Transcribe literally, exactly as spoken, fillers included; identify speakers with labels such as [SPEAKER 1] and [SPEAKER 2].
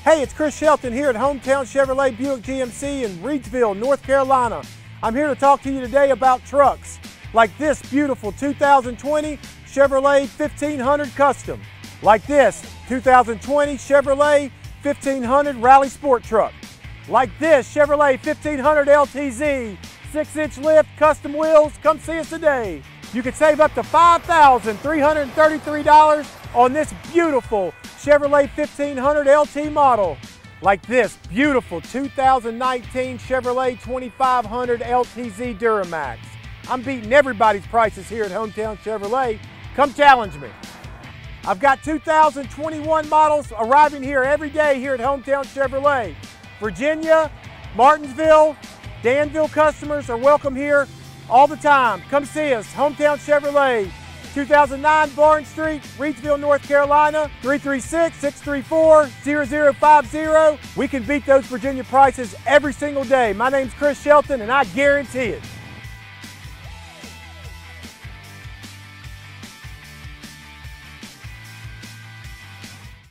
[SPEAKER 1] Hey, it's Chris Shelton here at Hometown Chevrolet Buick G M C in Reidsville, North Carolina. I'm here to talk to you today about trucks, like this beautiful two thousand twenty Chevrolet fifteen hundred Custom, like this two thousand twenty Chevrolet fifteen hundred Rally Sport Truck, like this Chevrolet fifteen hundred L T Z, six inch lift, custom wheels. Come see us today. You can save up to five thousand three hundred thirty-three dollars on this beautiful Chevrolet fifteen hundred L T model, like this beautiful two thousand nineteen Chevrolet twenty-five hundred L T Z Duramax. I'm beating everybody's prices here at Hometown Chevrolet. Come challenge me. I've got two thousand twenty-one models arriving here every day here at Hometown Chevrolet. Virginia, Martinsville, Danville customers are welcome here all the time. Come see us, Hometown Chevrolet, two thousand nine Barnes Street, Reidsville, North Carolina, three three six, six three four, zero zero five zero. We can beat those Virginia prices every single day. My name's Chris Shelton, and I guarantee it.